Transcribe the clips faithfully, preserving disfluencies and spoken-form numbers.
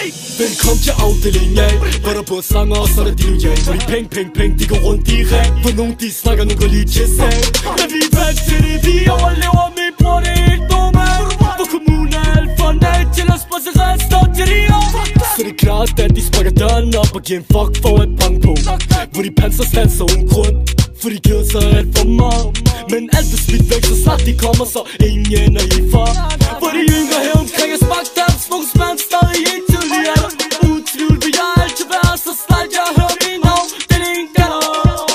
Velkommen til afdelingen A, hvor der både sanger og så er der de lojal. Hvor de peng, peng, peng, de går rundt i ring. For nogen de snakker, nogen går lige til sag. Men vi er vant til det, vi overlever, min bror, det er ikke normalt. For kommunen er alt for nej til at spørge sig rest op til de år. Så det er klart, at de sparker døren op og giver en fuck for et bank på. Hvor de panser standser uden grund, for de giver sig alt for meget. Men alt er smidt væk, så snart de kommer, så ingen er i far. Hvor de yngre her omkring er smagt af smuks mand stadig ikke tidligere. Uden tvivl vil jeg altid være, så snart jeg hører min navn. Det er en galler.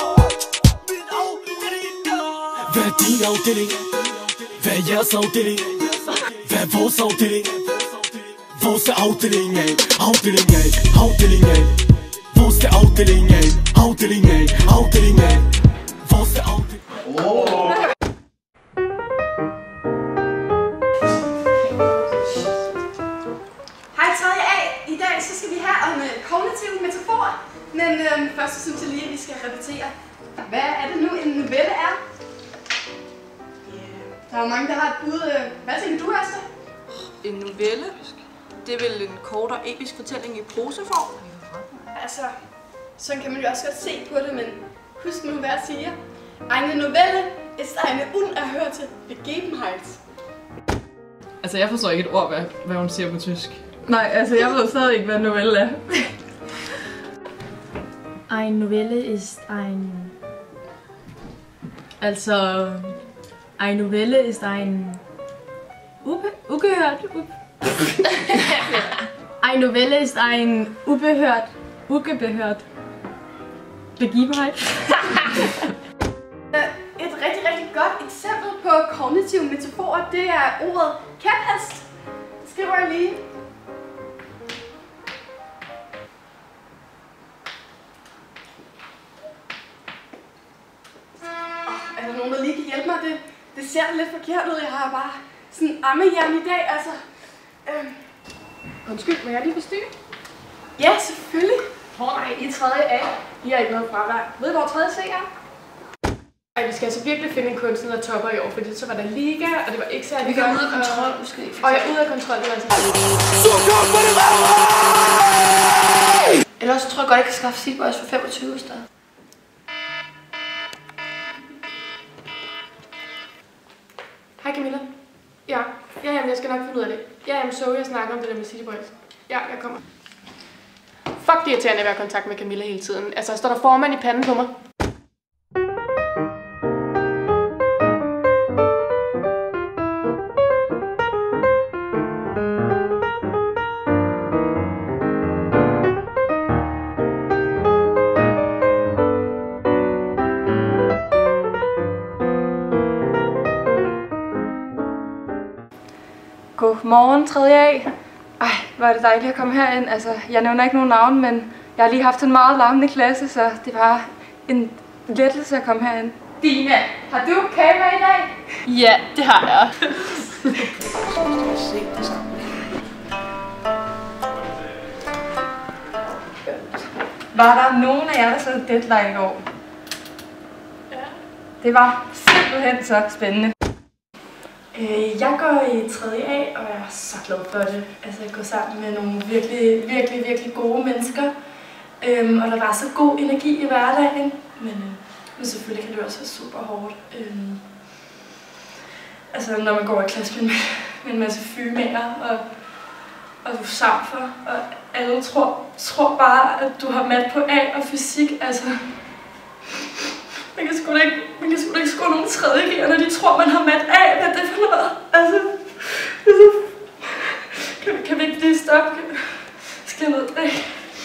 Hvad er din afdeling? Hvad er jeres afdeling? Hvad er vores afdeling? Vores er afdeling A, afdeling A, afdeling A. Vores er afdeling A, afdeling A, afdeling A. Vores er afdeling A. Hej tredje A, i dag så skal vi have om uh, kognitive metaforer. Men øhm, først så synes jeg lige, at vi skal repetere. Hvad er det nu en novelle er? Yeah. Der er mange, der har et bud. Hvad tænker du, Asta? En novelle? Det er vel en kort og episk fortælling i prosaform? Altså, sådan kan man jo også godt se på det, men husk nu, hvad jeg siger. Eine Novelle ist eine unerhörte Begebenheit. Altså, jeg forstår ikke et ord, hvad, hvad hun siger på tysk. Nej, altså, jeg ved stadig ikke, hvad en novelle er. Ein Novelle ist ein... Altså... Ein Novelle ist ein... Ube... Ugehørt... Ube... Ein Novelle ist ein ubehört... Ugebehört... Begivenheit. Et rigtig, rigtig godt eksempel på kognitive metaforer, det er ordet kæphest. Det skriver jeg lige. Oh, er der nogen, der lige kan hjælpe mig? Det, det ser lidt forkert ud. Jeg har bare sådan en ammehjern i dag, altså. Øhm. Undskyld, må jeg lige forstyrre? Ja, selvfølgelig. Åh oh, nej, I tredje A. I har ikke noget fravær. Ved du, hvor tredje C er? Ej, vi skal altså virkelig finde en kunstner, der topper i år, fordi så var der liga, og det var ikke særlig godt. Vi kan ud af kontrol, måske. Og jeg er ude af kontrol, det var altså... Ellers tror jeg godt, jeg kan skaffe Seaboys for femogtyve i stedet. Hej Camilla. Ja, ja jamen, jeg skal nok finde ud af det. Ja, jamen, så jeg snakker om det der med City Boys. Ja, jeg kommer. Fuck, det er irriterende at være i kontakt med Camilla hele tiden. Altså, står der formand i panden på mig? Godmorgen, tredje A. Ej, hvor er det dejligt at komme herind. Altså, jeg nævner ikke nogen navn, men jeg har lige haft en meget larmende klasse, så det var en lettelse at komme herind. Dina, har du kamera i dag? Ja, det har jeg. Var der nogen af jer, der så deadline i går? Ja. Det var simpelthen så spændende. Jeg går i tredje A, og jeg er så glad for det. Altså, jeg går sammen med nogle virkelig, virkelig, virkelig gode mennesker. Øhm, og der var så god energi i hverdagen. Men, øh, men selvfølgelig kan det også være super hårdt. Øhm, altså, når man går i klasse med, med en masse fymager, og, og du er samfer, og alle tror, tror bare, at du har mat på A og fysik. Altså, man kan sgu da ikke, man kan sgu da ikke score nogen tredje G'er, når de tror, man har mat A. Hvad er det for noget? Altså, altså kan, kan vi ikke lige stoppe? Skal jeg ned? Ej.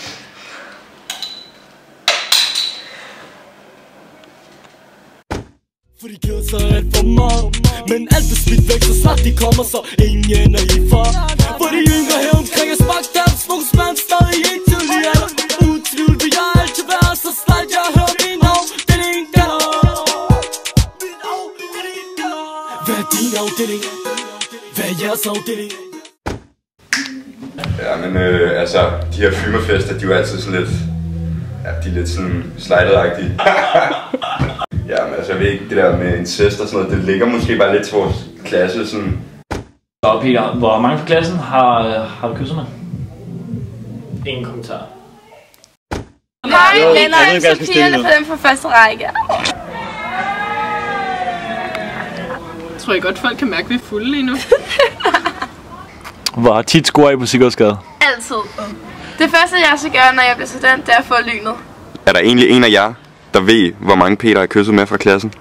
For de giver sig alt for meget. Men alt er smidt væk, så snart de kommer, så ingen er i far. For de yngre her omkring er smagt af smuks mand stadig ikke tidligere. Uden tvivl vil jeg altid være, så snart jeg hører min navn. Det er en galler. Hvad er din afdeling? Hvad er jeres afdeling? Ja, men øh, altså, de her firmafester, de er jo altid sådan lidt... Ja, de er lidt sådan slidet-agtige. Ja, men altså, jeg ved ikke, det der med incest og sådan noget, det ligger måske bare lidt til vores klasse, sådan... Så Peter, hvor mange fra klassen har, har du kysset med? Ingen kommentar. Hej Jo, venner, jeg ved ikke, hvad jeg så skal pigerne stille på dem fra første række. Tror jeg godt, folk kan mærke, at vi er fulde lige nu. Hvor tit scorer I på Sigurdsgade? Altid. Det første jeg skal gøre, når jeg bliver student, det er at få lynet. Er der egentlig en af jer, der ved, hvor mange Peter har kysset med fra klassen?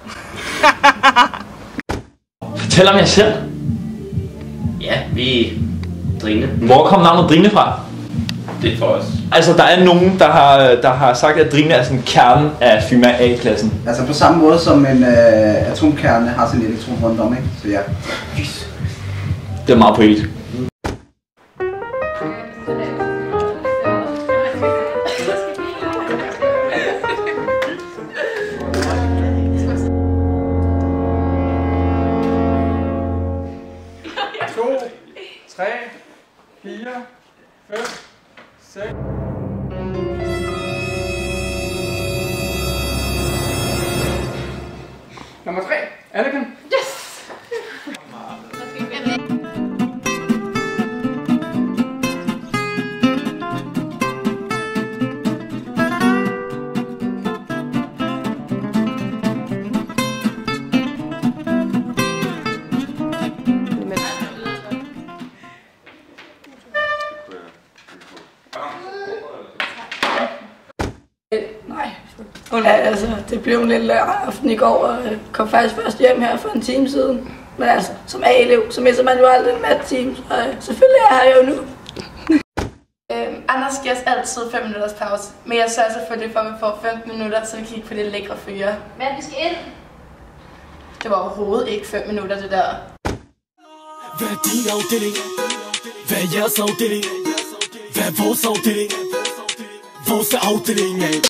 Fortæl om jer selv. Ja, vi er Drine. Hvor kom navnet Drine fra? Det er for os. Altså, der er nogen, der har, der har sagt, at Drine er sådan kernen af Fyma A-klassen. Altså på samme måde som en øh, atomkerne har sin elektron rundt om, ikke? Så ja. Det er meget poetisk. to, tre, fire, fem, seks. Nummer tre, Anakin. Yes! Nej. Ja, altså, det blev en lille aften i går, og jeg kom faktisk først hjem her for en time siden. Men altså, som A-elev, så misser man jo aldrig en mat-time, så øh, selvfølgelig er jeg her jo nu. Øhm, Anders giver os altid fem minutters pause, men jeg sørger selvfølgelig for, at vi får femten minutter, så vi kan kigge på det lækre fyre. Men vi skal ind. Det var overhovedet ikke fem minutter, det der. Hvad er din afdeling? Hvad er jeres afdeling? Hvad er vores afdeling? Vores afdeling af